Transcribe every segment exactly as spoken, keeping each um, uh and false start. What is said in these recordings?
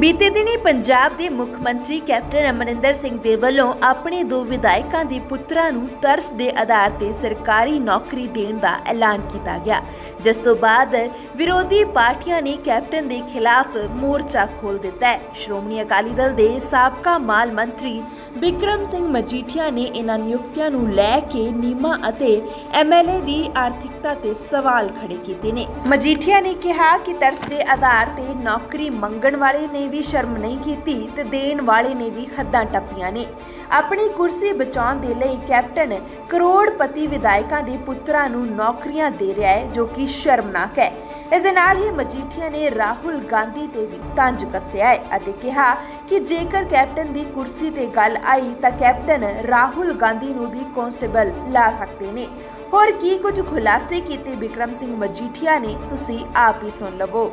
बीते दिनी पंजाब के मुख मंत्री कैप्टन अमरिंदर सिंह दे वल्लों अपने दो विधायकों के पुत्रां नूं तरस के आधार पर सरकारी नौकरी देने का ऐलान किया गया, जिस तो बाद विरोधी पार्टियां ने कैप्टन के खिलाफ मोर्चा खोल दिता है। श्रोमणी अकाली दल के साबका माल मंत्री बिक्रम सिंह मजीठिया ने इन्हां नियुक्तियां नूं लैके नीमा अते एम एल ए की आर्थिकता ते सवाल खड़े किए ने। मजीठिया ने कहा कि तरस के आधार पर नौकरी मंगण वाले ने भी शर्म नहीं की ते देण वाले ने भी हद्दां टप्पियां ने। अपनी कुर्सी बचाउण दे लई कैप्टन करोड़पति विधायकों के पुत्रां नूं नौकरियां दे रहा है, जो कि शर्मनाक है। इस दे नाल ही मजीठिया ने राहुल गांधी ते भी तंज कस्सिया है अते कहा कि जेकर कैप्टन की कुर्सी ते गल आई तां कैप्टन राहुल गांधी नूं भी कांस्टेबल ला सकते ने। होर की कुछ खुलासे कीते बिक्रम सिंह मजीठिया ने, तुसीं आप ही सुन लवो।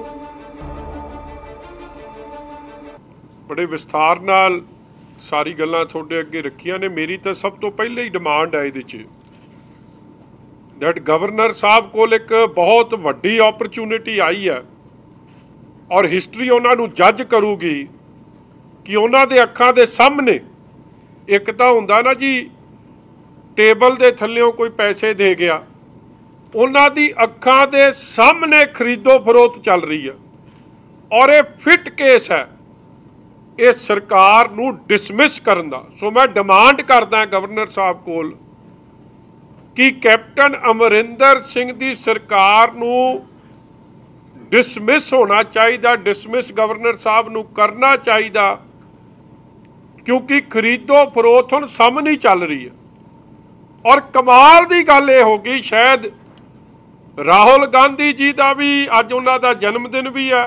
बड़े विस्तार नाल सारी गल्लां तुहाडे अगे रखियां ने। मेरी तो सब तो पहले ही डिमांड है इहदे च दैट गवर्नर साहब कोल एक बहुत वड्डी ऑपरचुनिटी आई है और हिस्टरी उन्हां नूं जज करूगी कि उन्हां दे अखां दे सामने एक तां हुंदा ना जी टेबल दे थल्लियों कोई पैसे दे गया, उन्हां दी अखां दे सामने खरीदो फरोख्त चल रही है और ये फिट केस है इस सरकार नूं डिसमिस करन दा। सो मैं डिमांड करदा गवर्नर साहब कोल कि कैप्टन अमरिंदर सिंह दी सरकार नूं डिसमिस होना चाहिए, डिसमिस गवर्नर साहब नूं करना चाहिए, क्योंकि खरीदो फरोख्त हुण सामने ही चल रही है। और कमाल दी गल ये हो गई, शायद राहुल गांधी जी का भी अज उन्हां दा जन्मदिन भी है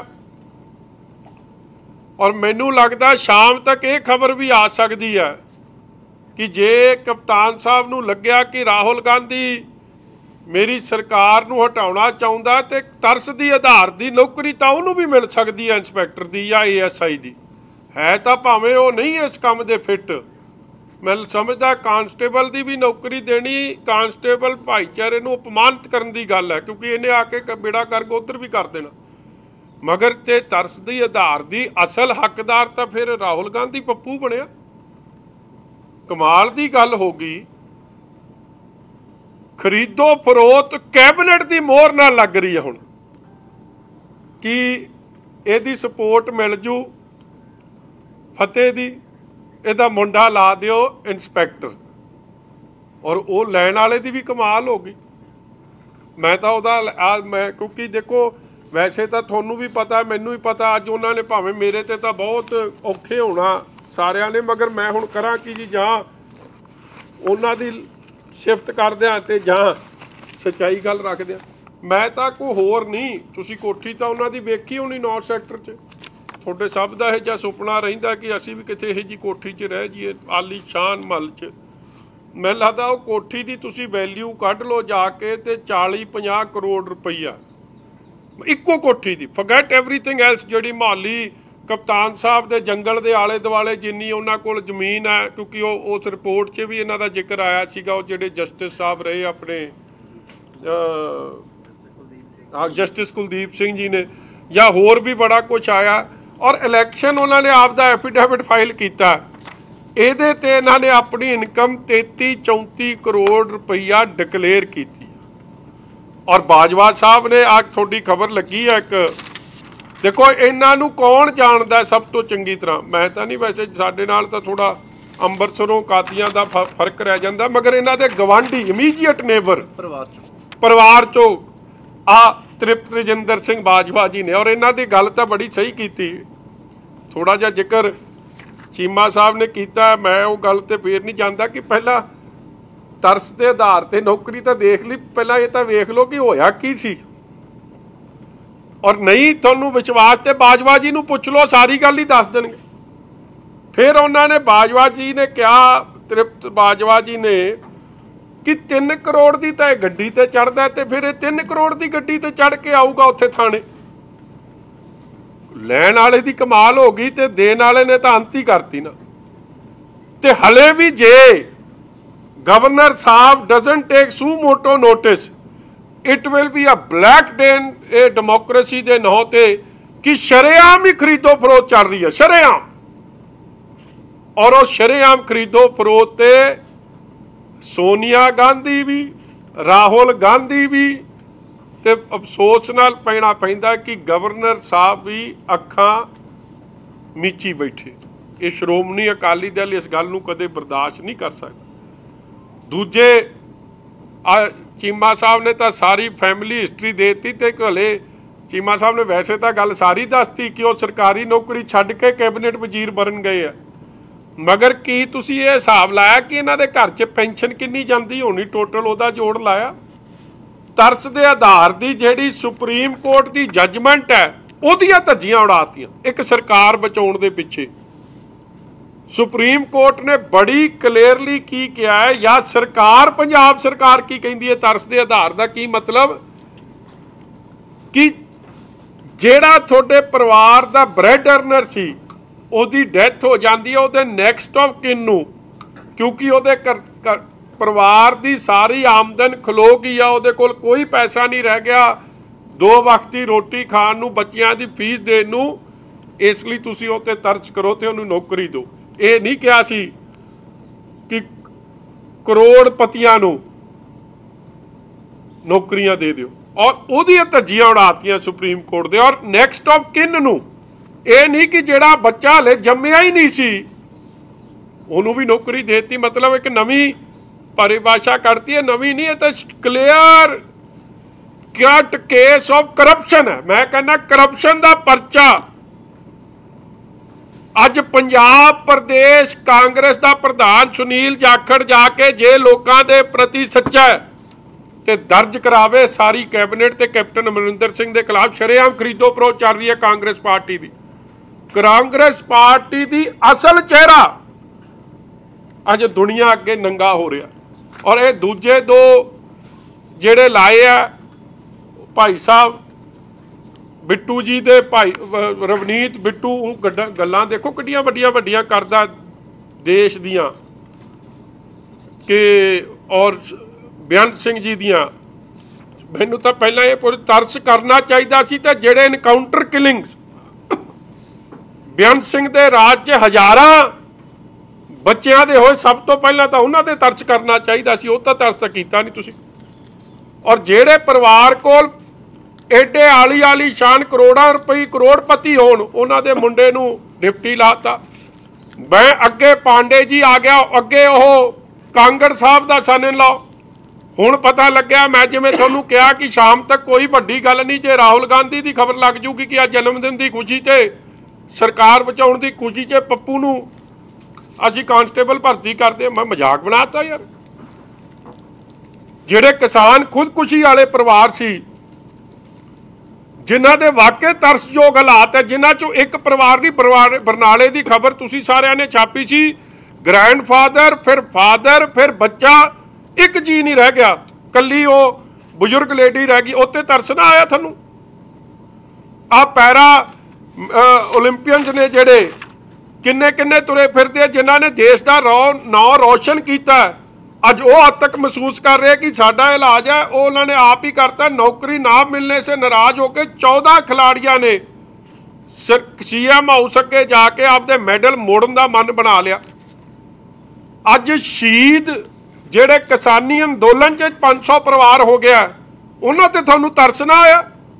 और मैनू लगता शाम तक ये खबर भी आ सकती है कि जे कप्तान साहब नूं लग्या कि राहुल गांधी मेरी सरकार नूं हटाउणा चाहुंदा ते तरस दी आधार दी नौकरी तां उहनूं भी मिल सकती है इंस्पैक्टर दी या ए एस आई दी। है तां भावें वो नहीं इस काम दे फिट, मैं समझदा कांस्टेबल की भी नौकरी देनी कांस्टेबल भाईचारे नूं अपमानित करन दी गल है, क्योंकि इन्हें आके बेड़ा करके उधर भी कर देना। मगर ते तरस दी आधार दी असल हकदार तो फिर राहुल गांधी पप्पू बनिया। कमाल दी गल हो गई, खरीदो फरोख्त कैबिनेट दी मोहर नाल लग रही है हुण कि इहदी सपोर्ट मिल जू फतेह दी, इहदा मुंडा ला दिओ इंस्पैक्टर, और वो लैण वाले दी भी कमाल हो गई। मैं तो उहदा मैं क्योंकि देखो वैसे तो थोनू भी पता मैनू भी पता अज उन्होंने भावें मेरे ते तो बहुत औखे होना सारिਆਂ ने, मगर मैं हुण करां कि जी जां उन्हां दी शिफ्ट कर दियां ते जां सच्चाई गल रख दियां। मैं तो कोई होर नहीं, तुसीं कोठी तो उन्हां दी वेखी होनी नॉर्थ सैक्टर च, तुहाडे सब दा इह जिहा सुपना रहिंदा कि असीं भी किते इह जी कोठी च रह जाइए आली शान मल च। मैनूं लगदा वो कोठी दी तुसीं वैल्यू कढ लो जाके ते चाली पंजाह करोड़ रुपईया इक्को कोठी दी, फॉरगेट एवरीथिंग एल्स। जिहड़ी मोहाली कप्तान साहब दे जंगल दे आले दुआले जिन्नी उन्हां कोल जमीन है, क्योंकि वो उस रिपोर्ट च भी इन्हां दा जिक्र आया सीगा, वो जिहड़े जस्टिस साहब रहे अपने जस्टिस कुलदीप सिंह जी ने, या होर भी बड़ा कुछ आया। और इलैक्शन उन्होंने आप दा एफिडेविट फाइल किया, इहदे ते इन्हां ने अपनी इनकम तेती चौंती करोड़ रुपया डिकलेयर की। और बाजवा साहब ने आज थोड़ी खबर लगी है एक, देखो इन्हों कौन जानता है सब तो चंगी तरह, मैं तो नहीं, वैसे साडे नाल तो थोड़ा अंबरसरों कादियां का फर्क रह जाता, मगर इन्हों के गवांढी इमीजिएट नेबर परिवार चो आ तृप्त रजिंदर सिंह बाजवा जी ने, और इन्हों की गल तो बड़ी सही की। थोड़ा जिहा जिक्र चीमा साहब ने किया, मैं वो गल तो फिर नहीं जानता कि पहला तरस के आधार पर नौकरी तो देख ली, पहला ये तो वेख लो कि होया की सी। और नहीं थोनू विश्वास ते बाजवा जी नूं पुछ लो, सारी गल ही दस देंगे। फिर उन्होंने बाजवा जी ने कहा, तृप्त बाजवा जी ने कि तीन करोड़ की तो गड्डी ते चढ़दा ते फिर तीन करोड़ की गड्डी ते चढ़ के आऊगा उत्थे थाने। लैण वाले की कमाल हो गई ते देण वाले ने तो अंत ही करती ना। ते हले भी जे गवर्नर साहब doesn't take suo motu notice, it will be a black day a democracy के नां ते कि शरेआम ही खरीदो फरोख्त चल रही है, शरेआम। और उस शरेआम खरीदो फरोख्त ते सोनिया गांधी भी, राहुल गांधी भी, ते अफसोस नाल पैना पैंदा कि गवर्नर साहब भी अखां मीची बैठे। ये श्रोमणी अकाली दल इस गल नूं कदे बर्दाश्त नहीं कर सकता। दूजे आ चीमा साहब ने तो सारी फैमिली हिस्टरी देती, ते हले चीमा साहब ने वैसे तो गल सारी दसती कि वो सरकारी नौकरी छड्ड के कैबिनेट वजीर बन गए आ, मगर की तुसीं ये हिसाब लाया कि इन्हां दे घर च पेंशन किन्नी जांदी होनी, टोटल उहदा जोड़ लाया? तरस दे आधार दी जिहड़ी सुप्रीम कोर्ट दी जजमेंट है उहदियां धज्जियां उड़ातियां एक सरकार बचाउण दे पिछे। सुप्रीम कोर्ट ने बड़ी क्लियरली की किया है, या सरकार पंजाब सरकार की कहती है तरस दे आधार दा की मतलब कि जेड़ा थोड़े परिवार दा ब्रेड अर्नर सी ओदी डेथ हो जाती है, उहदे नैक्सट ऑफ किन नूं, क्योंकि उहदे परिवार दी सारी आमदन खलो गई आ, उहदे कोल कोई पैसा नहीं रह गया दो वक्त की रोटी खाण नूं, बच्चियां दी फीस देण नूं, इसलिए तुसीं उह ते तरस करो ते उहनूं नौकरी दो। ये नहीं कहा सी कि करोड़पतियां नूं नौकरियां दे दिओ, और उहदियां धज्जियां उड़ातियां सुप्रीम कोर्ट दे। और नैक्सट ऑफ किन नूं ये नहीं कि जिहड़ा बच्चा हले जम्मिया ही नहीं सी उहनूं भी नौकरी देती, मतलब एक नवीं परिभाषा करती है, नवीं नहीं, ये तो clear cut case of corruption है। मैं कहना करप्शन का परचा अज पंजाब प्रदेश कांग्रेस का प्रधान सुनील जाखड़ जाके जे लोगों के प्रति सच्चा है ते दर्ज करावे सारी कैबिनेट ते कैप्टन अमरिंदर सिंह के खिलाफ शरेआम खरीदो फरोख्त चल रही है कांग्रेस पार्टी की। कांग्रेस पार्टी की असल चेहरा अज दुनिया अगे नंगा हो रहा। और ये दूजे दो जेड़े लाए है भाई साहब बिट्टू जी दे भाई रवनीत बिट्टू, गल्लां देखो किड्डियां वड्डियां वड्डियां करदा देश दियां कि, और बेअंत सिंह जी दियां। मैनूं तां पहलां ये पूरी तरस करना चाहिदा सी, ते जेड़े इनकाउंटर किलिंग बेअंत सिंह दे राज च हज़ारां बच्चियां दे होए, सब तो पहलां तां उन्हां दे तरस करना चाहिदा सी, वो तां तरस तां कीता नहीं तुसीं। और जेड़े परिवार कोल एडे आली आली शान करोड़ां रुपये करोड़पति होण, उन्हां दे मुंडे नूं डिप्टी लाता। मैं अगे पांडे जी आ गया, अगे वो कांगड़ साहब दा सन इन लॉ, हुण पता लग्या, मैं जिवें तुहानूं कहा कि शाम तक कोई वड्डी गल नहीं, जे राहुल गांधी की खबर लग जूगी कि अज जन्मदिन की खुशी ते सरकार बचाउण की खुशी च पप्पू नूं असीं कांस्टेबल भर्ती करते, मैं मजाक बनाता यार। जिहड़े किसान खुदकुशी वाले परिवार सी जिन्हां दे वाकई तरसयोग हालात है, जिन्हां चों एक परिवार की परिवार बरनाले की खबर तुसीं सारिआं ने छापी सी, ग्रैंडफादर फिर फादर फिर बच्चा, एक जी नहीं रह गया, कली वो बुजुर्ग लेडी रह गई, उत्ते तरस ना आया थानूं? आ पैरा ओलंपियंस ने जिहड़े किन्ने किन्ने तुरे फिरदे जिन्हां ने देश का रौ नां रोशन किया, अज वो हद तक महसूस कर रहे कि साडा इलाज है वो उन्होंने आप ही करता। नौकरी ना मिलने से नाराज होकर चौदह खिलाड़ियों ने सी एम हाउस अगे जाके आपदे मैडल मोड़न का मन बना लिया। अज शहीद जेड़े किसानी अंदोलन च पांच सौ परिवार हो गया, उन्होंने ते तुहानूं तरस ना आया?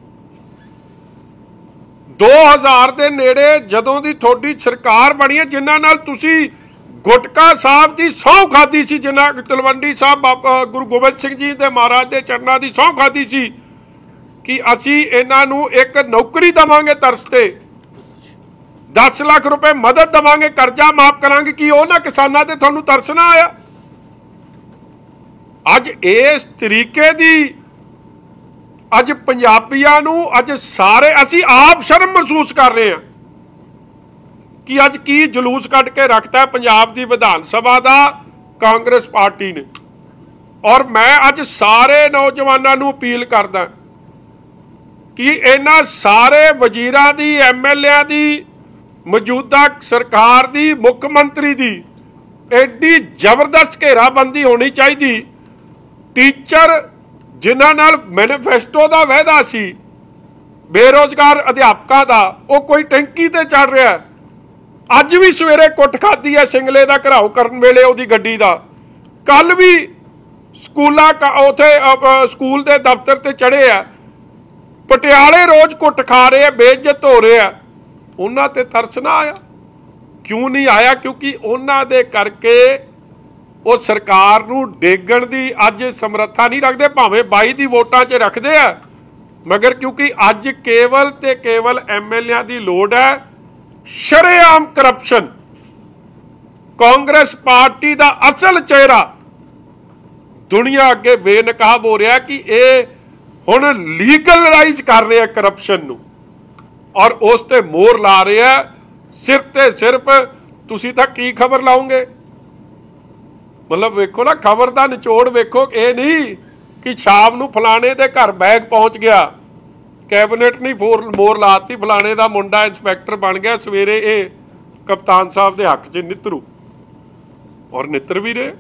दो हज़ार के नेड़े जदों की तुहाडी सरकार बनी है, जिन्हां नाल तुसीं गुटका साहब की सौं खाधी सी, जिन्हां तलवंडी साहब गुरु गोबिंद सिंह जी के महाराज के चरणों की सौं खाधी सी कि असीं इन्हां नूं एक नौकरी देवांगे तरसते, दस लाख रुपए मदद देवांगे, कर्जा माफ करांगे, कि उन्हां किसानां ते तुहानूं तरस ना आया? अज इस तरीके दी अज पंजाबियां नूं अज सारे असीं आप शर्म महसूस कर रहे हैं कि अज की जलूस कट के रखता है पंजाब की विधान सभा का कांग्रेस पार्टी ने। और मैं अज सारे नौजवानों नूं अपील करदा कि इन्हां सारे वजीरां दी, एम एल ए दी, मौजूदा सरकार दी, मुख्यमंत्री दी एडी जबरदस्त घेराबंदी होनी चाहिए। टीचर जिन्हां नाल मैनीफेस्टो का वायदा सी ਬੇਰੋਜ਼ਗਾਰ ਅਧਿਆਪਕਾਂ ਦਾ ਉਹ ਕੋਈ ਟੈਂਕੀ ਤੇ ਚੜ ਰਿਹਾ। ਅੱਜ ਵੀ ਸਵੇਰੇ ਕੁੱਟ ਖਾਧੀ ਹੈ ਸਿੰਗਲੇ ਦਾ ਘਰਾਓ ਕਰਨ ਵੇਲੇ ਉਹਦੀ ਗੱਡੀ ਦਾ। ਕੱਲ ਵੀ ਸਕੂਲਾਂ ਉੱਥੇ ਸਕੂਲ ਦੇ ਦਫ਼ਤਰ ਤੇ ਚੜੇ ਆ। ਪਟਿਆਲੇ ਰੋਜ਼ ਕੁੱਟ ਖਾ ਰਹੇ ਆ, ਬੇਇੱਜ਼ਤ ਹੋ ਰਹੇ ਆ। ਉਹਨਾਂ ਤੇ ਤਰਸ ਨਾ ਆਇਆ? ਕਿਉਂ ਨਹੀਂ ਆਇਆ? ਕਿਉਂਕਿ ਉਹਨਾਂ ਦੇ ਕਰਕੇ ਉਹ ਸਰਕਾਰ ਨੂੰ ਡੇਗਣ ਦੀ ਅੱਜ ਸਮਰੱਥਾ ਨਹੀਂ ਰੱਖਦੇ, ਭਾਵੇਂ ਬਾਈ ਦੀ ਵੋਟਾਂ 'ਚ ਰੱਖਦੇ ਆ, ਮਗਰ ਕਿਉਂਕਿ ਅੱਜ ਕੇਵਲ ਤੇ ਕੇਵਲ ਐਮ ਐਲ ਏ ਦੀ ਲੋੜ ਹੈ। ਸ਼ਰੇਆਮ ਕਰਪਸ਼ਨ, ਕਾਂਗਰਸ ਪਾਰਟੀ ਦਾ ਅਸਲ ਚਿਹਰਾ ਦੁਨੀਆ ਅੱਗੇ ਬੇਨਕਾਬ ਹੋ ਰਿਹਾ ਕਿ ਇਹ ਹੁਣ ਲੀਗਲਾਈਜ਼ ਕਰ ਰਿਹਾ ਕਰਪਸ਼ਨ ਨੂੰ, ਔਰ ਉਸ ਤੇ ਮੋਹਰ ਲਾ ਰਿਹਾ। ਸਿਰਫ ਤੇ ਸਿਰਫ ਤੁਸੀਂ ਤਾਂ ਕੀ ਖਬਰ ਲਾਓਗੇ? ਮਤਲਬ ਵੇਖੋ ਨਾ, ਖਬਰ ਦਾ ਨਿਚੋੜ ਵੇਖੋ। ਇਹ ਨਹੀਂ ਕਿ ਸ਼ਾਮ ਨੂੰ ਫਲਾਣੇ ਦੇ ਘਰ ਬੈਗ ਪਹੁੰਚ ਗਿਆ, ਕੈਬਨਿਟ ਨਹੀਂ ਫੋਰ ਮੋਹਰ ਲਾਤੀ, ਫਲਾਣੇ ਦਾ ਮੁੰਡਾ ਇੰਸਪੈਕਟਰ ਬਣ ਗਿਆ, ਸਵੇਰੇ ਇਹ ਕਪਤਾਨ ਸਾਹਿਬ ਦੇ ਹੱਕ 'ਚ ਨਿੱਤਰੂ, ਔਰ ਨਿੱਤਰ ਵੀ ਰਹੇ।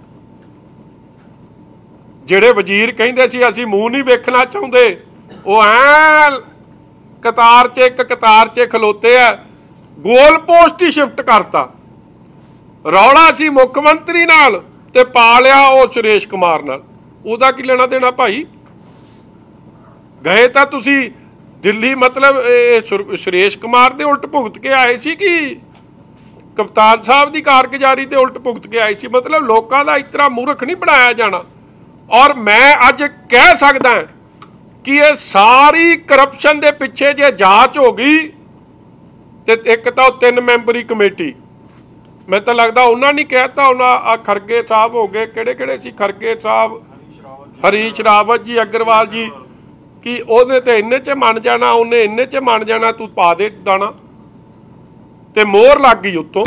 ਜਿਹੜੇ ਵਜ਼ੀਰ ਕਹਿੰਦੇ ਸੀ ਅਸੀਂ ਮੂੰਹ ਨਹੀਂ ਵੇਖਣਾ ਚਾਹੁੰਦੇ, ਉਹ ਐ ਕਤਾਰ 'ਚ ਇੱਕ ਕਤਾਰ 'ਚ ਖਲੋਤੇ ਆ। ਗੋਲ ਪੋਸਟ ਹੀ ਸ਼ਿਫਟ ਕਰਤਾ। ਰੌਲਾ ਸੀ ਮੁੱਖ ਮੰਤਰੀ ਨਾਲ ਤੇ ਪਾ ਲਿਆ ਉਹ ਸੁਰੇਸ਼ ਕੁਮਾਰ ਨਾਲ। ਉਹਦਾ ਕੀ ਲੈਣਾ ਦੇਣਾ ਭਾਈ? ਗਏ ਤਾਂ ਤੁਸੀਂ ਦਿੱਲੀ, ਮਤਲਬ ਸੁਰੇਸ਼ ਕੁਮਾਰ ਦੇ ਉਲਟ ਭੁਗਤ ਕੇ ਆਏ ਸੀ ਕਿ ਕਪਤਾਨ ਸਾਹਿਬ ਦੀ ਕਾਰਗੁਜ਼ਾਰੀ ਤੇ ਉਲਟ ਭੁਗਤ ਕੇ ਆਏ ਸੀ? ਮਤਲਬ ਲੋਕਾਂ ਦਾ ਇਸ ਤਰ੍ਹਾਂ ਮੂਰਖ ਨਹੀਂ ਬਣਾਇਆ ਜਾਣਾ। ਔਰ ਮੈਂ ਅੱਜ ਕਹਿ ਸਕਦਾ ਕਿ ਇਹ ਸਾਰੀ ਕਰਪਸ਼ਨ ਦੇ ਪਿੱਛੇ ਜੇ ਜਾਂਚ ਹੋ ਗਈ ਤੇ ਇੱਕ ਤਾਂ ਉਹ ਤਿੰਨ ਮੈਂਬਰੀ ਕਮੇਟੀ, ਮੈਂ ਤਾਂ ਲੱਗਦਾ ਉਹਨਾਂ ਨੇ ਕਹਿਤਾ, ਉਹਨਾਂ ਆ ਖਰਗੇ ਸਾਹਿਬ ਹੋ ਗਏ, ਕਿਹੜੇ ਕਿਹੜੇ ਸੀ ਖਰਗੇ ਸਾਹਿਬ, ਹਰੀਸ਼ ਰਾਵਤ ਜੀ, ਅਗਰਵਾਲ ਜੀ, ਕਿ ਉਹਦੇ ਤੇ ਇੰਨੇ 'ਚ ਮੰਨ ਜਾਣਾ, ਉਹਨੇ ਇੰਨੇ 'ਚ ਮੰਨ ਜਾਣਾ, ਤੂੰ ਪਾ ਦੇ ਦਾਣਾ। ਤੇ ਮੋਹਰ ਲੱਗ ਗਈ ਉੱਤੋਂ,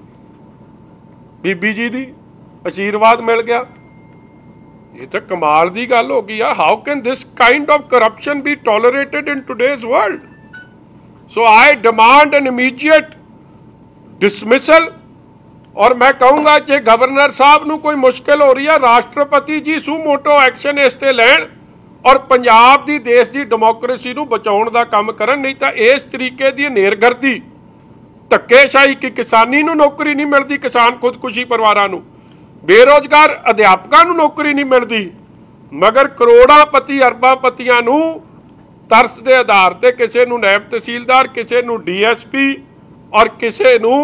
ਬੀਬੀ ਜੀ ਦੀ ਆਸ਼ੀਰਵਾਦ ਮਿਲ ਗਿਆ। ਇਹ ਤਾਂ ਕਮਾਲ ਦੀ ਗੱਲ ਹੋ ਗਈ ਯਾਰ। How can this kind of corruption be tolerated in today's world? So I demand an immediate dismissal. और मैं कहूँगा जे गवर्नर साहब ਨੂੰ ਕੋਈ ਮੁਸ਼ਕਿਲ ਹੋ ਰਹੀ ਹੈ, ਰਾਸ਼ਟਰਪਤੀ ਜੀ ਸੂ ਮੋਟੋ ਐਕਸ਼ਨ ਇਸ ਤੇ ਲੈਣ ਔਰ ਪੰਜਾਬ ਦੀ ਦੇਸ਼ ਦੀ ਡੈਮੋਕ੍ਰੇਸੀ ਨੂੰ ਬਚਾਉਣ ਦਾ ਕੰਮ ਕਰਨ। ਨਹੀਂ ਤਾਂ ਇਸ ਤਰੀਕੇ ਦੀ ਨੇਰਗਰਦੀ, ਧੱਕੇਸ਼ਾਹੀ ਕਿ ਕਿਸਾਨੀ ਨੂੰ ਨੌਕਰੀ ਨਹੀਂ ਮਿਲਦੀ, ਕਿਸਾਨ ਖੁਦਕੁਸ਼ੀ ਪਰਿਵਾਰਾਂ ਨੂੰ, ਬੇਰੋਜ਼ਗਾਰ ਅਧਿਆਪਕਾਂ ਨੂੰ ਨੌਕਰੀ ਨਹੀਂ ਮਿਲਦੀ, ਮਗਰ ਕਰੋੜਾਂ ਪਤੀ ਅਰਬਾਂ ਪਤੀਆਂ ਨੂੰ ਤਰਸ ਦੇ ਆਧਾਰ ਤੇ ਕਿਸੇ ਨੂੰ ਨਾਇਬ ਤਹਿਸੀਲਦਾਰ, ਕਿਸੇ ਨੂੰ ਡੀ ਐਸ ਪੀ ਔਰ ਕਿਸੇ ਨੂੰ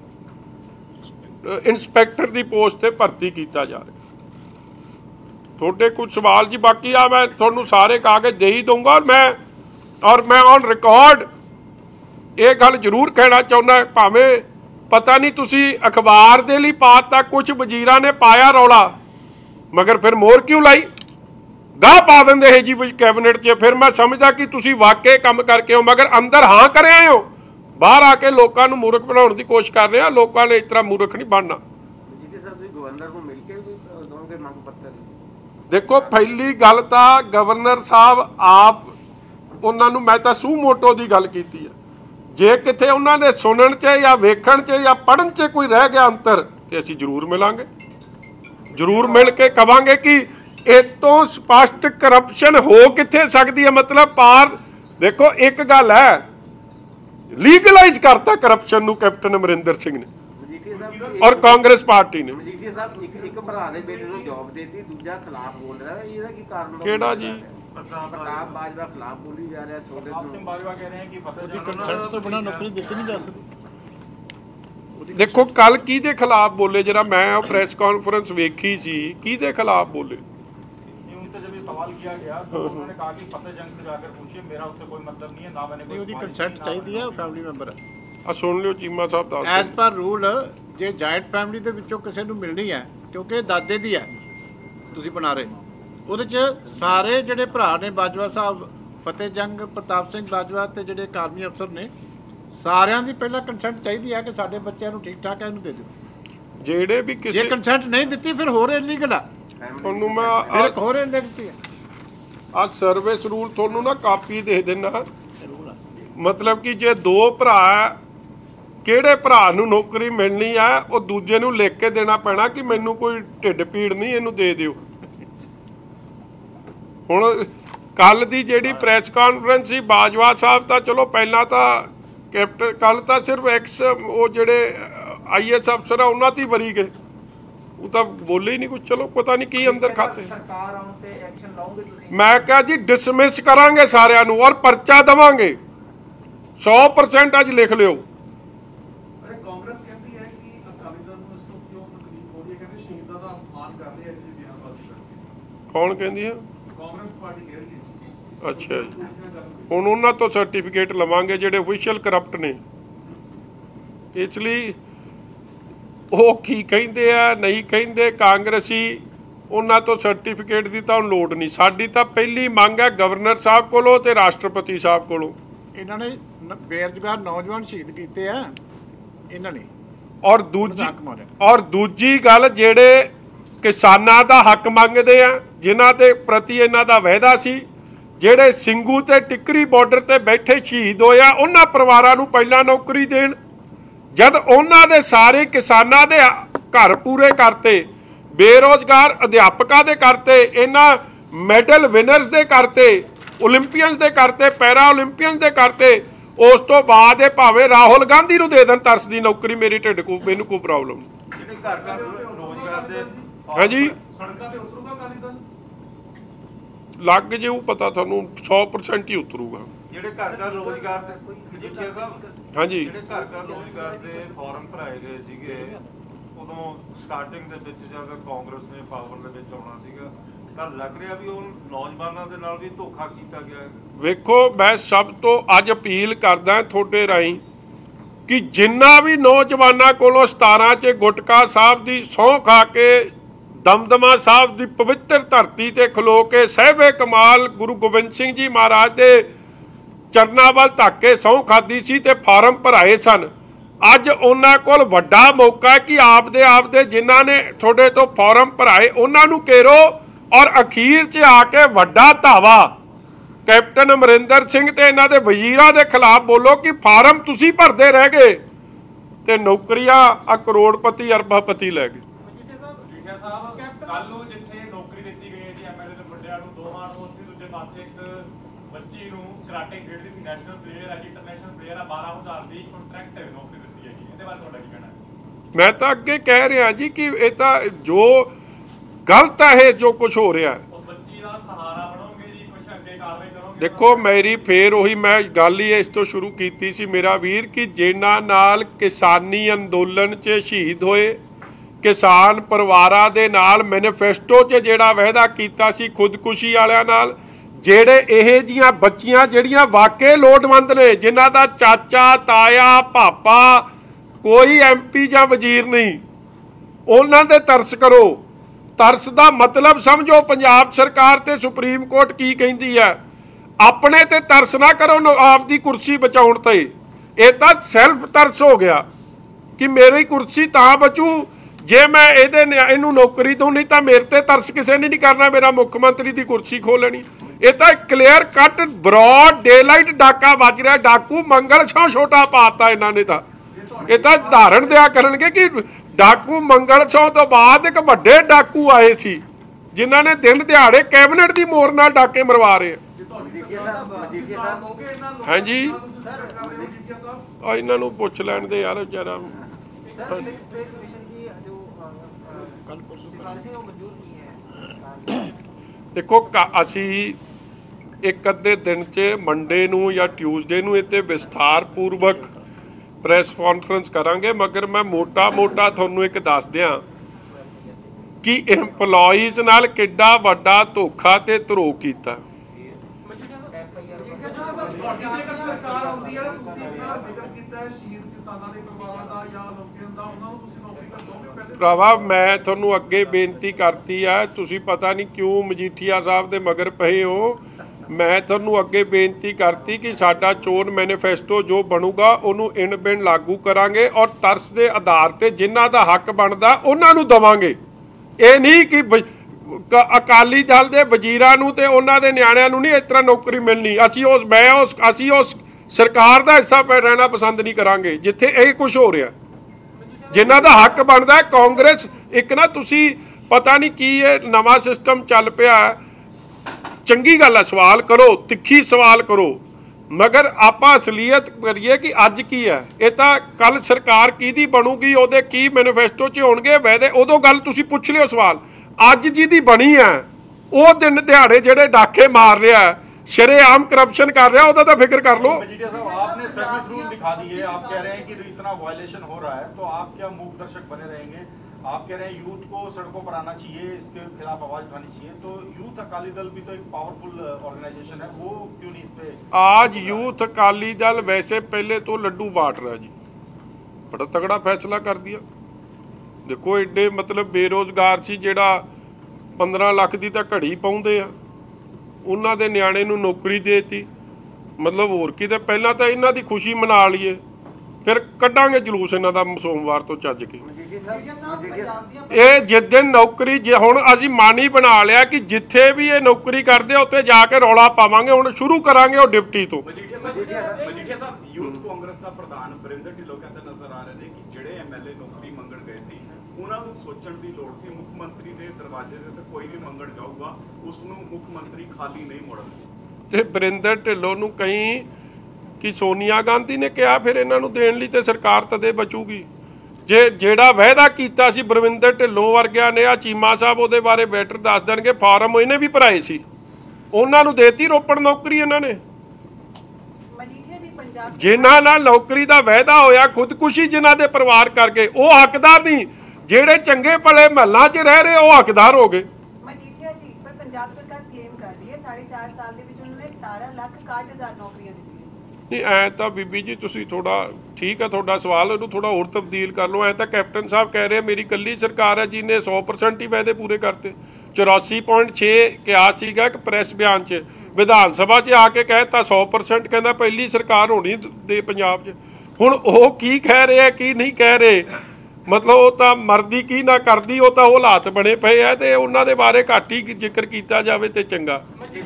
ਇੰਸਪੈਕਟਰ ਦੀ ਪੋਸਟ ਤੇ ਭਰਤੀ ਕੀਤਾ ਜਾ ਰਿਹਾ। ਤੁਹਾਡੇ ਕੁਝ ਸਵਾਲ ਜੀ ਬਾਕੀ ਆ, ਮੈਂ ਤੁਹਾਨੂੰ ਸਾਰੇ ਕਾਗਜ਼ ਦੇ ਹੀ ਦਊਂਗਾ। ਔਰ ਮੈਂ ਔਰ ਮੈਂ ਔਨ ਰਿਕਾਰਡ ਇਹ ਗੱਲ ਜ਼ਰੂਰ ਕਹਿਣਾ ਚਾਹੁੰਦਾ, ਭਾਵੇਂ ਪਤਾ ਨਹੀਂ ਤੁਸੀਂ ਅਖਬਾਰ ਦੇ ਲਈ ਪਾਤਾ, ਕੁਝ ਵਜ਼ੀਰਾਂ ਨੇ ਪਾਇਆ ਰੌਲਾ, ਮਗਰ ਫਿਰ ਮੋਹਰ ਕਿਉਂ ਲਾਈ? ਗਾਹ ਪਾ ਦਿੰਦੇ ਇਹ ਜੀ ਕੈਬਨਿਟ 'ਚ। ਫਿਰ ਮੈਂ ਸਮਝਦਾ ਕਿ ਤੁਸੀਂ ਵਾਕਈ ਕੰਮ ਕਰਕੇ ਹੋ, ਮਗਰ ਅੰਦਰ ਹਾਂ ਕਰ ਆਏ ਹੋ, ਬਾਹਰ ਆ ਕੇ ਲੋਕਾਂ ਨੂੰ ਮੂਰਖ ਬਣਾਉਣ ਦੀ ਕੋਸ਼ਿਸ਼ ਕਰ ਰਹੇ ਆ। ਲੋਕਾਂ ਨੇ ਇਸ ਤਰ੍ਹਾਂ ਮੂਰਖ ਨਹੀਂ ਬਣਨਾ। ਦੇਖੋ, ਪਹਿਲੀ ਗੱਲ ਤਾਂ ਗਵਰਨਰ ਸਾਹਿਬ ਆਪ, ਉਹਨਾਂ ਨੂੰ ਮੈਂ ਤਾਂ ਸੂ ਮੋਟੋ ਦੀ ਗੱਲ ਕੀਤੀ ਹੈ। ਜੇ ਕਿਤੇ ਉਹਨਾਂ ਦੇ ਸੁਣਨ 'ਚ ਜਾਂ ਵੇਖਣ 'ਚ ਜਾਂ ਪੜ੍ਹਨ 'ਚ ਕੋਈ ਰਹਿ ਗਿਆ ਅੰਤਰ, ਤੇ ਅਸੀਂ ਜ਼ਰੂਰ ਮਿਲਾਂਗੇ, ਜ਼ਰੂਰ ਮਿਲ ਕੇ ਕਵਾਂਗੇ ਕਿ ਇਹ ਤੋਂ ਸਪਸ਼ਟ ਕਰਪਸ਼ਨ ਹੋ ਕਿੱਥੇ ਸਕਦੀ ਹੈ। ਮਤਲਬ ਪਾਰ ਦੇਖੋ, ਇੱਕ ਗੱਲ ਹੈ, ਲੀਗਲਾਈਜ਼ ਕਰਤਾ ਕਰਪਸ਼ਨ ਨੂੰ ਕੈਪਟਨ ਅਮਰਿੰਦਰ ਸਿੰਘ ਨੇ ਔਰ ਕਾਂਗਰਸ ਪਾਰਟੀ ਨੇ। ਕਿਹੜਾ ਜੀ? ਪ੍ਰਤਾਪ ਬਾਜਵਾ ਖਿਲਾਫ ਬੋਲੀ ਜਾ ਰਿਹਾ, ਪ੍ਰਤਾਪ ਸਿੰਘ ਬਾਜਵਾ ਕਹਿ ਰਹੇ ਹਨ ਕਿ ਫਤਿਹ ਕੰਸੈਂਟ ਤੋਂ ਬਿਨਾਂ ਨੌਕਰੀ ਦਿੱਤੀ ਨਹੀਂ ਜਾ ਸਕਦੀ। ਦੇਖੋ, ਕੱਲ ਕਿਹਦੇ ਖਿਲਾਫ ਬੋਲੇ? ਜਿਹੜਾ ਮੈਂ ਉਹ ਪ੍ਰੈਸ ਕਾਨਫਰੰਸ ਵੇਖੀ ਸੀ, ਕਿਹਦੇ ਖਿਲਾਫ ਬੋਲੇ? सवाल किया गया तो उन्होंने कहा कि फतेह जंग से जाकर पूछिए, मेरा उससे कोई मतलब नहीं है, ना मैंने कोई कंसेंट चाहिए है, फैमिली मेंबर है। आ सुन लियो चीमा साहब दा एज पर रूल जे जायट फैमिली ਦੇ ਵਿੱਚੋਂ ਕਿਸੇ ਨੂੰ ਮਿਲਣੀ ਹੈ, ਕਿਉਂਕਿ ਦਾਦੇ ਦੀ ਹੈ ਤੁਸੀਂ ਬਣਾ ਰਹੇ, ਉਹਦੇ 'ਚ ਸਾਰੇ ਜਿਹੜੇ ਭਰਾ ਨੇ ਬਾਜਵਾ ਸਾਹਿਬ, ਫਤਿਹ ਜੰਗ, ਪ੍ਰਤਾਪ ਸਿੰਘ ਬਾਜਵਾ ਤੇ ਜਿਹੜੇ ਕਾਰਮੀ ਅਫਸਰ ਨੇ, ਸਾਰਿਆਂ ਦੀ ਪਹਿਲਾਂ ਕੰਸੈਂਟ ਚਾਹੀਦੀ ਹੈ ਕਿ ਸਾਡੇ ਬੱਚਿਆਂ ਨੂੰ ਠੀਕ ਠਾਕ ਇਹਨੂੰ ਦੇ ਦਿਓ। ਜਿਹੜੇ ਵੀ ਕਿਸੇ ਜੇ ਕੰਸੈਂਟ ਨਹੀਂ ਦਿੱਤੀ ਫਿਰ ਹੋਰ ਇਲੀਗਲ ਆ। ਤੁਹਾਨੂੰ ਮੈਂ ਹੋਰ ਦਿੱਤੀ ਹੈ ਆ ਸਰਵਿਸ ਰੂਲ, ਤੁਹਾਨੂੰ ਨਾ ਕਾਪੀ ਦੇ ਦੇਣਾ। ਮਤਲਬ ਕਿ ਜੇ ਦੋ ਭਰਾ, ਕਿਹੜੇ ਭਰਾ ਨੂੰ ਨੌਕਰੀ ਮਿਲਣੀ ਆ, ਉਹ ਦੂਜੇ ਨੂੰ ਲਿਖ ਕੇ ਦੇਣਾ ਪੈਣਾ ਕਿ ਮੈਨੂੰ ਕੋਈ ਢਿੱਡ ਪੀੜ ਨਹੀਂ, ਇਹਨੂੰ ਦੇ ਦਿਓ। ਹੁਣ कल दी जिहड़ी प्रैस कॉन्फ्रेंस सी बाजवा साहब तो चलो पहला तो कैप्टन कल तो सिर्फ एक्स वो जिहड़े आई एस अफसर है उन्होंने ही बरी गए, वो तो बोले ही नहीं कुछ। चलो पता नहीं की अंदर खाते। मैं कहा जी डिसमिस करांगे सारिਆਂ ਨੂੰ और परचा देवांगे सौ परसेंट अज लिख लियो। कौन कहती है? अच्छा जी, हुण उन्हां तो सर्टिफिकेट लवांगे जिहड़े ऑफिशियल करप्ट ने, इसलिए वो की कहिंदे आ नहीं कहिंदे कांग्रेसी उन्हां तो सर्टिफिकेट की तो लोड़ नहीं। साडी तो पहली मंग है गवर्नर साहब कोलों ते राष्ट्रपति साहब कोलों। इन्होंने बेरोजगार नौजवान शहीद किए हैं इन्होंने। और दूजी और दूजी गल जिहड़े किसानां दा हक मंगदे आ जिन्हां दे प्रति इन्हां दा वायदा सी, जिहड़े ਸਿੰਘੂ ते टिकरी बॉर्डर ते बैठे शहीद होए आ उन्हां परिवारां नूं पहिलां नौकरी देण। जद उन्हां दे सारे किसानां दे घर पूरे करते, बेरोजगार अध्यापकां दे करते, इन्हां मैडल विनर्स दे करते, ओलंपीयंस दे करते, पैरा ओलंपीयंस दे करते, उस तो बाद भावें राहुल गांधी नूं दे देण तरस दी नौकरी, मेरी ढिड को मैनूं कोई प्रॉब्लम नहीं। हाँ जी लग जाऊ पता थानू सौ परसेंट ही उतरूगा। हाँ जी रोजगार के फॉर्म भराए गए सीगे उदों स्टार्टिंग दे विच जद कांग्रेस ने पावर दे विच आउणा सीगा तां लग रहा भी उन नौजवानों दे नाल भी धोखा कीता गया है। वेखो मैं सब तो अज अपील करदा थोड़े राही कि जिन्ना भी नौजवानों कोलों सतारां च गुटका साहब की सौं खा के दमदमा साहब की पवित्र धरती ते खलो के साहिबे कमाल गुरु गोबिंद सिंह जी महाराज के चरनां वल धक के सौं खाधी सी ते फार्म भराए सन, अज उन्हां कोल वड्डा मौका है कि आपदे आपदे जिन्हां ने थोड़े तो फार्म भराए उन्हां नूं घेरो और अखीर च आके वड्डा धावा कैप्टन अमरिंदर सिंह ते इन्हां दे वजीरां दे खिलाफ बोलो कि फार्म तुसीं भरदे रह गए ते नौकरियां आ करोड़पति अरबपति लै गए। मैं तो अगे कह रहा जी कि ये तो जो गलत है जो कुछ हो रहा है। देखो मेरी फिर उही मैं गल ही इस तो शुरू की सी मेरा वीर कि जिन्हां नाल किसानी अंदोलन च शहीद होए, किसान परिवारां दे नाल मैनीफेस्टो च जिहड़ा वायदा कीता सी खुदकुशी वालियां नाल, जिहड़े इह जिहियां बच्चियां जिहड़ियां वाकई लोड़वंद ने, जिन्हां दा चाचा ताया पापा कोई एम पी जां वजीर नहीं, उन्हां दे तरस करो। तरस दा मतलब समझो पंजाब सरकार ते सुप्रीम कोर्ट की कहिंदी है, अपने ते तरस ना करो आपदी कुर्सी बचाउण ते। ये तो सैल्फ तरस हो गया कि मेरी कुर्सी तां बचू जे मैं इहदे इहनूं नौकरी दूं, नहीं तो मेरे ते तरस किसी ने नहीं करना मेरा मुख मंत्री की कुर्सी खो लेनी। ये तो clear cut broad daylight डाका बज रहा। डाकू मंगल छां छोटा पाता इन्हों ने तो ये तो उदाहरण दिया करनगे कि डाकू मंगल छां तो बाद एक वड्डे डाकू आए सी जिन्हों ने दिन दिहाड़े कैबिनेट की मोहर नाल डाके मरवा रहे हैं। हाँ जी इन्हों पुछ लैण दे यार बेचारा। देखो असी एक अद्धे दिन च मंडे नूं या ट्यूसडे नूं इत्ते विस्तार पूर्वक प्रैस कॉन्फ्रेंस करांगे, मगर मैं मोटा मोटा तुहानूं एक दस दियां कि एम्पलॉइज नाल किड्डा वड्डा धोखा ते धरो कीता। भरावा मैं तुहानूं अगे बेनती करती है, तुसीं पता नहीं क्यों मजीठीआ साहब दे मगर पए हो। मैं तुहानूं अगे बेनती करती कि साडा चोण मैनीफेस्टो जो बनूगा उन्होंने इन बिन लागू करांगे और तरस के आधार पर जिन्हां दा हक बनदा उन्हां नूं देवांगे। ये नहीं कि अकाली दल के वजीरां नूं ते उन्हां दे नियाणिआं नूं नहीं इस तरह नौकरी मिलनी। असीं उस मैं उस असीं उस सरकार का हिस्सा पै रहना पसंद नहीं करांगे जिथे ये कुछ हो रहा, जिन्हां दा हक बनदा। कांग्रेस एक ना तुसीं पता नहीं की ये नवां सिस्टम चल पिया, चंगी गल है, सवाल करो, तिखी सवाल करो, मगर आपां असलीयत करिए कि अज की है। ये तो कल सरकार किहदी बनूगी, उहदे की मैनीफेस्टो च होणगे वायदे, उदों गल तुसीं पुछ लिओ सवाल। अज जिहदी बनी है वो दिन दिहाड़े जिहड़े डाके मार रहा है, शरेआम करप्शन कर रहा है, उहदा तां फिक्र कर लो। आपने सर्विस रूल दिखा दिए, आप कह रहे हैं कि इतना वायलेशन हो रहा है, तो आप क्या मूक दर्शक बने रहेंगे? आप कह रहे हैं यूथ को सड़कों पर आना चाहिए, इसके खिलाफ आवाज उठानी चाहिए, तो यूथ अकाली दल भी तो एक पावरफुल ऑर्गेनाइजेशन है, वो क्यों नहीं इस पे? आज यूथ अकाली दल वैसे पहले तो लड्डू बांट रहा जी, बड़ा तगड़ा फैसला कर दिया। देखो एडे मतलब बेरोजगार सी जिहड़ा पंद्रह लाख की तो घड़ी पाउंदे आ, उन्हां दे नियाणे नूं नौकरी देती, मतलब होर की ते पहलां तां इन्हां दी खुशी मना लईए, फिर कड्डांगे जलूस इन्हां दा सोमवार तो चज के। ਇਹ ਜਿੱਦਣ ਨੌਕਰੀ ਜੇ ਹੁਣ ਅਸੀਂ ਮਾਨੀ ਬਣਾ ਲਿਆ ਕਿ ਜਿੱਥੇ ਵੀ ਇਹ ਨੌਕਰੀ ਕਰਦੇ ਆ ਉੱਥੇ ਜਾ ਕੇ ਰੌਲਾ ਪਾਵਾਂਗੇ, ਹੁਣ ਸ਼ੁਰੂ ਕਰਾਂਗੇ ਉਹ ਡਿਪਟੀ ਤੋਂ। ਮਜੀਠੀਆ ਸਾਹਿਬ, ਯੂਥ ਕਾਂਗਰਸ ਦਾ ਪ੍ਰਧਾਨ ਬਰਿੰਦਰ ਢਿੱਲੋਂ ਕਹਿੰਦੇ ਨਜ਼ਰ ਆ ਰਹੇ ਨੇ ਕਿ ਜਿਹੜੇ ਐਮਐਲਏ ਨੌਕਰੀ ਮੰਗਣ ਗਏ ਸੀ ਉਹਨਾਂ ਨੂੰ ਸੋਚਣ ਦੀ ਲੋੜ ਸੀ, ਮੁੱਖ ਮੰਤਰੀ ਦੇ ਦਰਵਾਜ਼ੇ ਦੇ ਤੇ ਕੋਈ ਵੀ ਮੰਗਣ ਜਾਊਗਾ ਉਸ ਨੂੰ ਮੁੱਖ ਮੰਤਰੀ ਖਾਲੀ ਨਹੀਂ ਮੋੜਨਗੇ। ਤੇ ਬਰਿੰਦਰ ਢਿੱਲੋਂ ਨੂੰ ਕਹੀਂ ਕਿ ਸੋਨੀਆ ਗਾਂਧੀ ਨੇ ਕਿਹਾ ਫਿਰ ਇਹਨਾਂ ਨੂੰ ਦੇਣ ਲਈ ਤੇ ਸਰਕਾਰ ਤਦੇ ਬਚੂਗੀ। ਜੇ ਜਿਹੜਾ ਵਾਅਦਾ ਕੀਤਾ ਸੀ ਬਰਵਿੰਦਰ ਢਿੱਲੋਂ ਵਰਗਿਆਂ ਨੇ, ਆ ਚੀਮਾ ਸਾਹਿਬ ਉਹਦੇ ਬਾਰੇ ਬੈਟਰ ਦੱਸ ਦੇਣਗੇ, ਫਾਰਮ ਇਹਨੇ ਵੀ ਭਰਾਏ ਸੀ, ਉਹਨਾਂ ਨੂੰ ਦੇਤੀ ਰੋਪੜ ਨੌਕਰੀ ਇਹਨਾਂ ਨੇ। ਜਿਨ੍ਹਾਂ ਨਾਲ ਨੌਕਰੀ ਦਾ ਵਾਅਦਾ ਹੋਇਆ ਖੁਦਕੁਸ਼ੀ ਜਿਨ੍ਹਾਂ ਦੇ ਪਰਿਵਾਰ ਕਰਕੇ, ਉਹ ਹੱਕਦਾਰ ਨਹੀਂ। ਜਿਹੜੇ ਚੰਗੇ ਭਲੇ ਮਹੱਲਾਂ 'ਚ ਰਹਿ ਰਹੇ ਉਹ ਹੱਕਦਾਰ ਹੋ ਗਏ। ਮਜੀਠੀਆ ਜੀ, ਪਰ ਪੰਜਾਬ ਸਰਕਾਰ ਕਲੇਮ ਕਰ ਰਹੀ ਹੈ ਸਾਢੇ ਚਾਰ ਸਾਲ ਦੇ ਵਿੱਚ ਉਹਨਾਂ ਨੇ ਸਤਾਰਾਂ ਲੱਖ ਇਕਾਹਠ ਹਜ਼ਾਰ ਨੌਕਰੀਆਂ ਦਿੱਤੀਆਂ। नहीं ऐ तो बीबी जी तुसी थोड़ा ठीक है, थोड़ा सवाल इहनूं थोड़ा होर तब्दील कर लो। ऐ तो कैप्टन साहब कह रहे मेरी कल्ली सरकार है जिन्हें सौ परसेंट ही वायदे पूरे करते। चौरासी पॉइंट छे क्या सीगा एक प्रैस बयान च, विधान सभा च आके कहता सौ परसेंट, कहता पहली सरकार होनी दे पंजाब च। हुण ओह की कह रहे हैं की नहीं कह रहे, मतलब वो तो मरदी की ना करदी, वो तो हालात बने पे है, तो उन्हां दे बारे घट ही जिक्र किया जाए तो चंगा।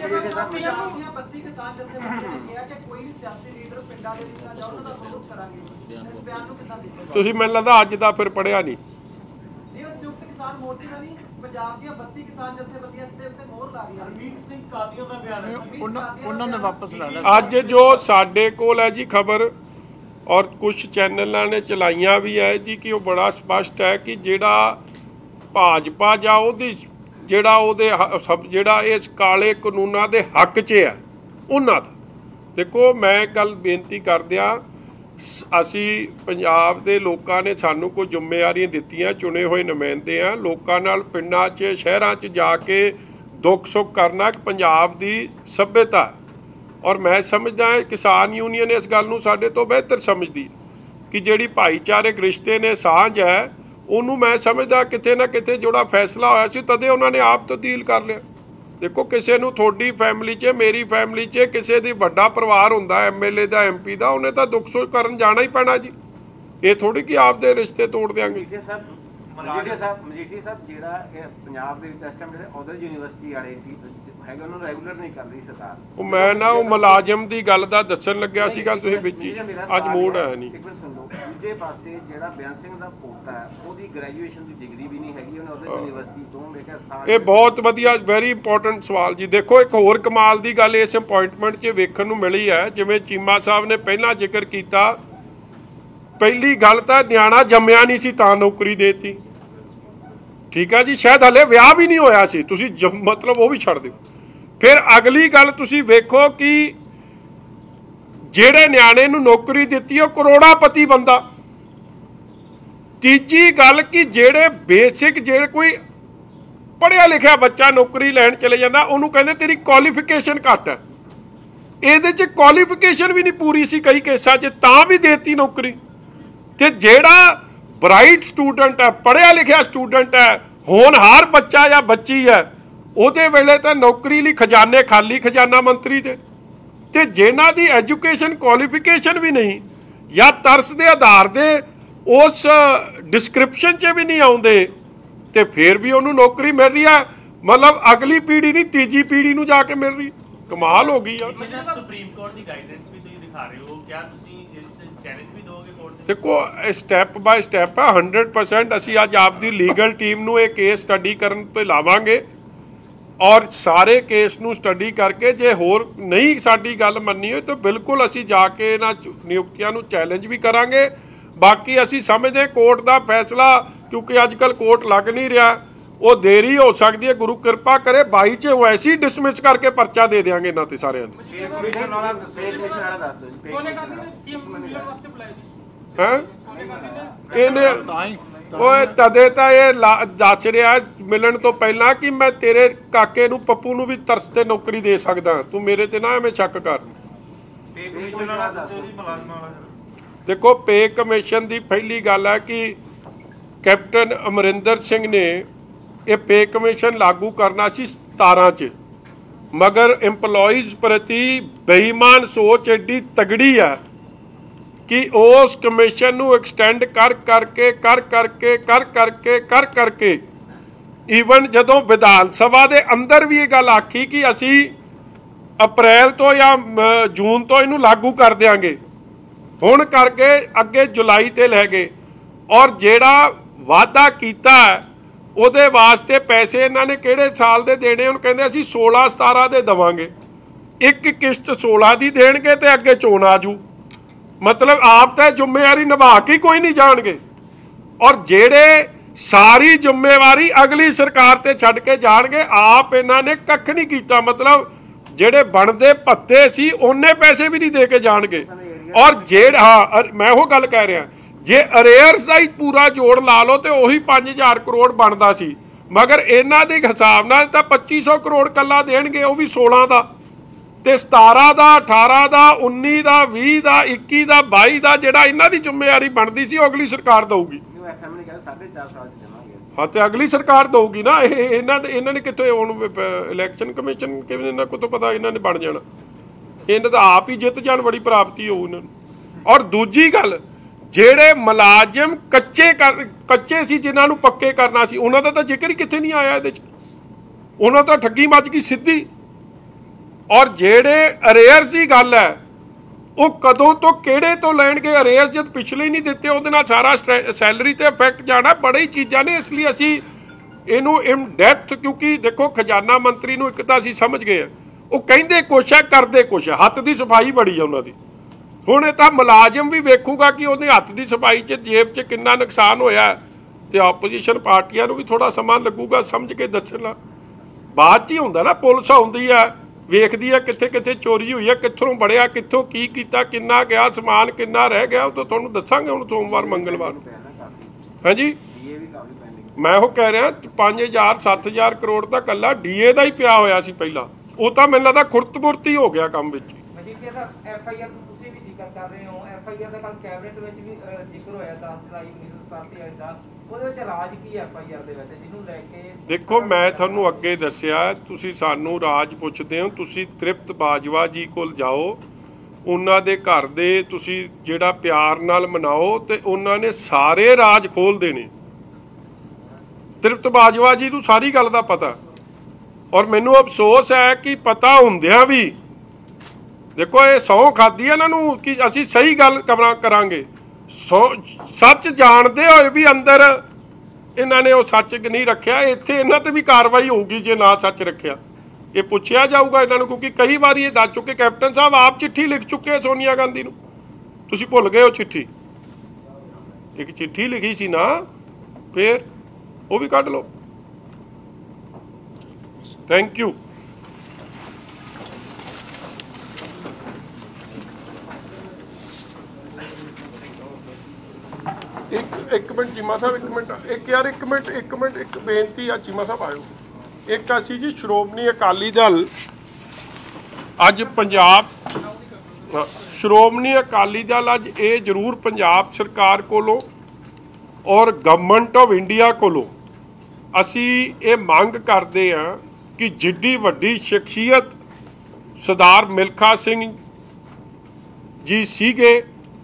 ਤੁਸੀਂ ਮੈਨੂੰ ਲੱਗਦਾ ਅੱਜ ਦਾ ਫਿਰ ਪੜਿਆ ਨਹੀਂ। ਨਹੀਂ, ਉਹ ਸੰਯੁਕਤ ਕਿਸਾਨ ਮੋਰਚੇ ਦਾ ਨਹੀਂ, ਪੰਜਾਬ ਦੀਆਂ ਬੱਤੀ ਕਿਸਾਨ ਜਥੇਬੰਦੀਆਂ ਇਸ ਦੇ ਉੱਤੇ ਮੋਹਰ ਲਾ ਰਹੀਆਂ। ਹਰਮੀਤ ਸਿੰਘ ਕਾਦੀਆਂ ਦਾ ਬਿਆਨ ਹੈ, ਉਹਨਾਂ ਉਹਨਾਂ ਨੇ ਵਾਪਸ ਲੈ ਲਿਆ। ਅੱਜ ਜੋ ਸਾਡੇ ਕੋਲ ਹੈ ਜੀ ਖਬਰ, ਔਰ ਕੁਝ ਚੈਨਲਾਂ ਨੇ ਚਲਾਈਆਂ ਵੀ ਹੈ ਜੀ, ਕਿ ਉਹ ਬੜਾ ਸਪਸ਼ਟ ਹੈ ਕਿ ਜਿਹੜਾ ਭਾਜਪਾ ਜਾਂ ਉਹਦੀ ਜਿਹੜਾ ਉਹਦੇ ਸਭ ਜਿਹੜਾ ਇਸ ਕਾਲੇ ਕਾਨੂੰਨਾਂ ਦੇ ਹੱਕ 'ਚ ਹੈ ਉਹਨਾਂ ਦਾ। ਦੇਖੋ ਮੈਂ ਗੱਲ ਬੇਨਤੀ ਕਰਦਿਆਂ, ਅਸੀਂ ਪੰਜਾਬ ਦੇ ਲੋਕਾਂ ਨੇ ਸਾਨੂੰ ਕੋਈ ਜ਼ਿੰਮੇਵਾਰੀਆਂ ਦਿੱਤੀਆਂ, ਚੁਣੇ ਹੋਏ ਨੁਮਾਇੰਦੇ ਆ, ਲੋਕਾਂ ਨਾਲ ਪਿੰਡਾਂ 'ਚ ਸ਼ਹਿਰਾਂ 'ਚ ਜਾ ਕੇ ਦੁੱਖ ਸੁੱਖ ਕਰਨਾ ਇੱਕ ਪੰਜਾਬ ਦੀ ਸੱਭਿਅਤਾ। ਔਰ ਮੈਂ ਸਮਝਦਾ ਕਿਸਾਨ ਯੂਨੀਅਨ ਇਸ ਗੱਲ ਨੂੰ ਸਾਡੇ ਤੋਂ ਬਿਹਤਰ ਸਮਝਦੀ ਕਿ ਜਿਹੜੀ ਭਾਈਚਾਰਕ ਰਿਸ਼ਤੇ ਨੇ, ਸਾਂਝ ਹੈ, ਉਹਨੂੰ ਮੈਂ ਸਮਝਦਾ ਕਿਤੇ ਨਾ ਕਿਤੇ ਜਿਹੜਾ ਫੈਸਲਾ ਹੋਇਆ ਸੀ ਤਦੇ ਉਹਨਾਂ ਨੇ ਆਪ ਤਬਦੀਲ ਕਰ ਲਿਆ। देखो किसी को थोड़ी फैमिली च, मेरी फैमिली च किसी दी वड्डा परिवार होंदा एम एल ए दा, एम पी दा, उन्हें तो दुख सुख करन जाना ही पैना जी। ये थोड़ी कि आप दे रिश्ते तोड़ देंगे। मजीठिया साहब मजीठिया साहब ਜਿਹੜਾ ਇਹ ਪੰਜਾਬ ਦੇ ਵਿੱਚ ਇਸ ਟਾਈਮ ਜਿਹੜੇ ਅਦਰ ਯੂਨੀਵਰਸਿਟੀ ਵਾਲੇ ਸੀ ਹੈਗਾ ਉਹਨੂੰ ਰੈਗੂਲਰ ਨਹੀਂ ਕਰ ਰਹੀ ਸਰਕਾਰ। ਉਹ ਮੈਂ ਨਾ ਉਹ ਮੁਲਾਜ਼ਮ ਦੀ ਗੱਲ ਦਾ ਦੱਸਣ ਲੱਗਿਆ ਸੀਗਾ, ਤੁਸੀਂ ਵਿੱਚ ਅੱਜ ਮੂਡ ਹੈ ਨਹੀਂ। ਇੱਕ ਮਿੰਟ ਸੁਣ ਲਓ। ਦੂਜੇ ਪਾਸੇ ਜਿਹੜਾ ਬਿਆਨ ਸਿੰਘ ਦਾ ਪੋਤਾ ਹੈ ਉਹਦੀ ਗ੍ਰੈਜੂਏਸ਼ਨ ਦੀ ਡਿਗਰੀ ਵੀ ਨਹੀਂ ਹੈਗੀ, ਉਹਨੇ ਅਦਰ ਯੂਨੀਵਰਸਿਟੀ ਤੋਂ ਮੈਂ ਕਿਹਾ ਸਾਲ। ਇਹ ਬਹੁਤ ਵਧੀਆ ਵੈਰੀ ਇੰਪੋਰਟੈਂਟ ਸਵਾਲ ਜੀ। ਦੇਖੋ ਇੱਕ ਹੋਰ ਕਮਾਲ ਦੀ ਗੱਲ ਇਸ ਅਪਾਇੰਟਮੈਂਟ 'ਚ ਵੇਖਣ ਨੂੰ ਮਿਲੀ ਹੈ, ਜਿਵੇਂ ਚੀਮਾ ਸਾਹਿਬ ਨੇ ਪਹਿਲਾਂ ਜ਼ਿਕਰ ਕੀਤਾ, ਪਹਿਲੀ ਗੱਲ ਤਾਂ ਨਿਆਣਾ ਜੰਮਿਆ ਨਹੀਂ ਸੀ ਤਾਂ ਨੌਕਰੀ ਦੇਤੀ, ਠੀਕ ਹੈ ਜੀ, ਸ਼ਾਇਦ ਹਲੇ ਵਿਆਹ ਵੀ ਨਹੀਂ ਹੋਇਆ ਸੀ, ਤੁਸੀਂ ਮਤਲਬ ਉਹ ਵੀ ਛੱਡ ਦਿਓ। ਫਿਰ ਅਗਲੀ ਗੱਲ ਤੁਸੀਂ ਵੇਖੋ ਕਿ ਜਿਹੜੇ ਨਿਆਣੇ ਨੂੰ ਨੌਕਰੀ ਦਿੱਤੀ ਉਹ ਕਰੋੜਾਪਤੀ ਬੰਦਾ। ਤੀਜੀ ਗੱਲ ਕਿ ਜਿਹੜੇ ਬੇਸਿਕ ਜਿਹੜੇ ਕੋਈ ਪੜ੍ਹਿਆ ਲਿਖਿਆ ਬੱਚਾ ਨੌਕਰੀ ਲੈਣ ਚਲੇ ਜਾਂਦਾ ਉਹਨੂੰ ਕਹਿੰਦੇ ਤੇਰੀ ਕੁਆਲੀਫਿਕੇਸ਼ਨ ਘੱਟ ਹੈ। ਇਹਦੇ 'ਚ ਕੁਆਲੀਫਿਕੇਸ਼ਨ ਵੀ ਨਹੀਂ ਪੂਰੀ ਸੀ ਕਈ ਕੇਸਾਂ 'ਚ, ਤਾਂ ਵੀ ਦੇਤੀ ਨੌਕਰੀ। ਤੇ ਜਿਹੜਾ ਬਰਾਈਟ ਸਟੂਡੈਂਟ ਹੈ, ਪੜ੍ਹਿਆ ਲਿਖਿਆ ਸਟੂਡੈਂਟ ਹੈ, ਹੋਣਹਾਰ ਬੱਚਾ ਜਾਂ ਬੱਚੀ ਹੈ, ਉਹਦੇ ਵੇਲੇ ਤਾਂ ਨੌਕਰੀ ਲਈ ਖਜ਼ਾਨੇ ਖਾਲੀ, ਖਜ਼ਾਨਾ ਮੰਤਰੀ ਦੇ। ਤੇ ਜਿਨ੍ਹਾਂ ਦੀ ਐਜੂਕੇਸ਼ਨ ਕੁਆਲੀਫਿਕੇਸ਼ਨ ਵੀ ਨਹੀਂ ਜਾਂ ਤਰਸ ਦੇ ਆਧਾਰ ਦੇ ਉਸ ਡਿਸਕ੍ਰਿਪਸ਼ਨ 'ਚ ਵੀ ਨਹੀਂ ਆਉਂਦੇ, ਤੇ ਫਿਰ ਵੀ ਉਹਨੂੰ ਨੌਕਰੀ ਮਿਲ ਰਹੀ ਹੈ। ਮਤਲਬ ਅਗਲੀ ਪੀੜ੍ਹੀ ਨਹੀਂ, ਤੀਜੀ ਪੀੜ੍ਹੀ ਨੂੰ ਜਾ ਕੇ ਮਿਲ ਰਹੀ। ਕਮਾਲ ਹੋ ਗਈ ਯਾਰ। ਸੁਪਰੀਮ ਕੋਰਟ ਦੀ ਗਾਈਡੈਂਸ ਵੀ ਤੁਸੀਂ ਦਿਖਾ ਰਹੇ ਹੋ, ਕਿਆ ਤੁਸੀਂ ਇਸ ਚੈਲੰਜ ਵੀ ਦੋਗੇ ਕੋਰਟ ਦੇ? ਦੇਖੋ ਸਟੈਪ ਬਾਏ ਸਟੈਪ ਹੈ, ਹੰਡਰਡ ਪਰਸੈਂਟ ਅਸੀਂ ਅੱਜ ਆਪਦੀ ਲੀਗਲ ਟੀਮ ਨੂੰ ਇਹ ਕੇਸ ਸਟੱਡੀ ਕਰਨ ਤੇ ਲਾਵਾਂਗੇ। और सारे केस नूं स्टडी करके जे होर नहीं साडी गल मन्नी होई तो बिल्कुल असीं जाके इन्हां नियुक्तियां नूं चैलेंज भी करांगे। बाकी असीं समझदे कोर्ट दा फैसला, क्योंकि अजकल कोर्ट लग नहीं रहा, वो देरी हो सकती है, गुरु कृपा करे बाई च वैसे ही डिसमिस करके परचा दे देंगे इन्हां ते सारिआं नूं। हैं इहने ओए तदे तां इह दस रहा मिलण तो पहला कि मैं तेरे काके नूं पप्पू नूं भी तरस ते नौकरी दे सकदा, तू मेरे ते ना एवें शक कर। देखो पे कमीशन की पहली गल है कि कैप्टन अमरिंदर सिंह ने यह पे कमीशन लागू करना सी सतारां च, मगर इंपलॉइज प्रति बेईमान सोच एडी तगड़ी है कि उस कमीशन नूं एक्सटेंड कर करके कर करके कर करके कर करके ईवन जदों विधान सभा के अंदर भी ये गल आखी कि असी अप्रैल तो या जून तो इनू लागू कर देंगे, हुण करके अगे जुलाई ते लै गए और जेड़ा वादा कीता उहदे वास्ते पैसे इन्हां ने किहड़े साल दे देने, हुण कहंदे असीं सोलह सतारह दे देवांगे, एक किश्त सोलह दी देणगे ते अगे चोण आजू, मतलब आप तो जिम्मेवारी निभा के कोई नहीं जाणगे और जेड़े सारी जिम्मेवारी अगली सरकार ते छड्ड के जाणगे, आप इन्हां ने कख नहीं कीता, मतलब जेड़े बनदे भत्ते सी उन्ने पैसे भी नहीं दे के जाणगे और जेड़ हाँ मैं वो गल कह रहा जे अरेयर्स का ही पूरा जोड़ ला लो तो उही पाँच हज़ार करोड़ बनता सी, मगर इन्हां दे हिसाब नाल तां पच्ची सौ करोड़ कल्ला देणगे, वो भी सोलह का ते सतारह का अठारह का उन्नी का भी का इक्की का बाई का जिहड़ा इन्हां दी जिम्मेवारी बनती सी अगली सरकार दऊगी। हाँ तो अगली सरकार दऊगी ना, इन्हां दे इन्हां ने कित्थों हुण इलैक्शन कमीशन किवें इन्हां को तो पता इन्हां ने बन जाना, इन्हां दा आप ही जित जाण बड़ी प्राप्ति होऊ इन्हां नूं। और दूजी गल जेड़े मुलाजिम कच्चे कर कच्चे सी जिन्हां नूं पक्के करना सी उन्हां दा तां जिक्र ही कित्थे नहीं आया इहदे च, उन्हां तां ठग्गी मच गई सीधी। और जेड़े अरेयर्स की गल है वो कदों तो किहड़े तो लैणगे, अरेयर्स जब पिछले ही नहीं दिते उहदे नाल सारा सैलरी ते इफैक्ट जाना, बड़ी ही चीज़ां ने, इसलिए असी इनू इन डैप्थ, क्योंकि देखो खजाना मंत्री नूं एक तां असीं समझ गए वो कहंदे कुछ है करदे कुछ है, हत्थ की सफाई बड़ी है उन्हां दी। हुण इह तां मुलाजम भी वेखूगा कि उहदे हत्थ की सफाई च जेब च किन्ना नुकसान होया ते आपोजिशन पार्टियां नूं भी थोड़ा समा लगूगा समझ के दस्सण। बाद च ही हुंदा ना, पुलिस आउंदी है वेखदी है कित्थे कित्थे चोरी हुई है, कित्थों बड़िया, कित्थों की कीता, किन्ना गया समान, किन्ना रह गया, तो तुहानूं दस्सांगे हुण सोमवार मंगलवार नूं। हाँ जी मैं वो कह रहा पाँच हज़ार सत्त हज़ार करोड़ का कल्ला डी ए का ही पिया होया सी पहला, वो तो मैनूं लगदा खुरत-बुरत ही हो गया काम विच। देखो मैं तुहानूं अगे दस्सिया, तुसीं सानूं राज पुछदे हो, तुसीं तृप्त बाजवा जी कोल जाओ, उन्हां दे घर दे तुसीं जिहड़ा प्यार नाल मनाओ ते उन्हां ने सारे राज खोल देने। तृप्त बाजवा जी नूं सारी गल दा पता, और मैनूं अफसोस है कि पता हुंदियां भी देखो ये सौं खाधी है इन्हां कि असीं सही गल करांगे, सौ सच जानते हुए भी अंदर इन्हां ने वो सच नहीं रखिया, इत्थे इन्हां ते भी कार्रवाई होगी जे ना सच रखिया, ये पुछया जाऊगा इन्हां नूं, क्योंकि कई बार ये दस चुके कैप्टन साहब आप चिट्ठी लिख चुके हैं सोनिया गांधी नूं, तुसीं भुल गए हो चिट्ठी, एक चिट्ठी लिखी सी ना, फिर वो भी कढ लो। Thank you. एक एक मिनट चीमा साहब, एक मिनट एक यार एक मिनट एक मिनट एक बेनती आ चीमा साहब आयो, एक असी जी श्रोमणी अकाली दल अज पंजाब श्रोमणी अकाली दल अज ये जरूर पंजाब सरकार कोलों और गवर्नमेंट ऑफ इंडिया कोलों असी ये मंग करते हैं कि जिड्डी वड्डी शख्सियत सरदार मिल्खा सिंह जी सीगे,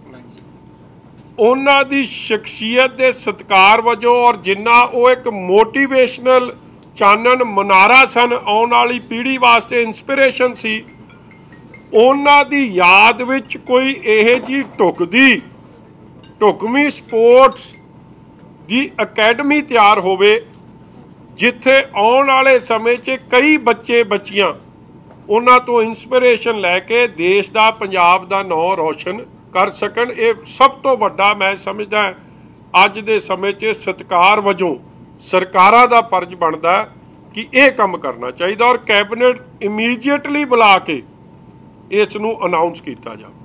उन्हां दी शख्सियत के सत्कार वजों और जिन्ना वो एक मोटिवेशनल चानन मुनारा सन, आने वाली पीढ़ी वास्ते इंस्पिरेशन सी, उन्हां दी याद विच कोई इहो जी ढुकदी ढुकवीं स्पोर्ट्स दी अकैडमी तैयार होवे ਜਿੱਥੇ ਆਉਣ ਵਾਲੇ ਸਮੇਂ 'ਚ ਕਈ ਬੱਚੇ ਬੱਚੀਆਂ ਉਹਨਾਂ ਤੋਂ ਇਨਸਪੀਰੇਸ਼ਨ ਲੈ ਕੇ ਦੇਸ਼ ਦਾ ਪੰਜਾਬ ਦਾ ਨਾਂ ਰੌਸ਼ਨ ਕਰ ਸਕਣ। ਇਹ ਸਭ ਤੋਂ ਵੱਡਾ ਮੈਂ ਸਮਝਦਾ ਅੱਜ ਦੇ ਸਮੇਂ 'ਚ ਸਤਿਕਾਰ ਵਜੋਂ ਸਰਕਾਰਾਂ ਦਾ ਫਰਜ਼ ਬਣਦਾ ਕਿ ਇਹ ਕੰਮ ਕਰਨਾ ਚਾਹੀਦਾ ਔਰ ਕੈਬਨਿਟ ਇਮੀਡੀਏਟਲੀ ਬੁਲਾ ਕੇ ਇਸ ਨੂੰ ਅਨਾਉਂਸ ਕੀਤਾ ਜਾਵੇ।